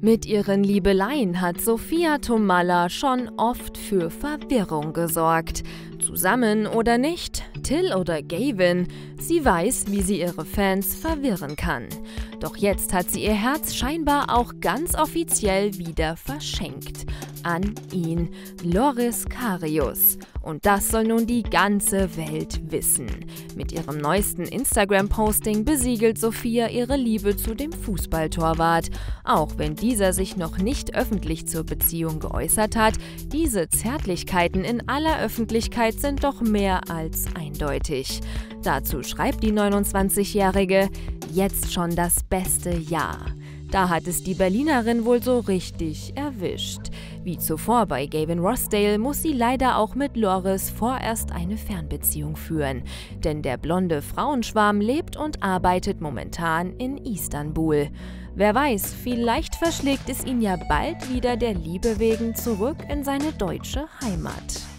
Mit ihren Liebeleien hat Sophia Tomalla schon oft für Verwirrung gesorgt. Zusammen oder nicht, Till oder Gavin, sie weiß, wie sie ihre Fans verwirren kann. Doch jetzt hat sie ihr Herz scheinbar auch ganz offiziell wieder verschenkt. An ihn, Loris Karius. Und das soll nun die ganze Welt wissen. Mit ihrem neuesten Instagram-Posting besiegelt Sophia ihre Liebe zu dem Fußballtorwart. Auch wenn dieser sich noch nicht öffentlich zur Beziehung geäußert hat, diese Zärtlichkeiten in aller Öffentlichkeit sind doch mehr als eindeutig. Dazu schreibt die 29-Jährige: Jetzt schon das beste Jahr. Da hat es die Berlinerin wohl so richtig erwischt. Wie zuvor bei Gavin Rossdale muss sie leider auch mit Loris vorerst eine Fernbeziehung führen. Denn der blonde Frauenschwarm lebt und arbeitet momentan in Istanbul. Wer weiß, vielleicht verschlägt es ihn ja bald wieder der Liebe wegen zurück in seine deutsche Heimat.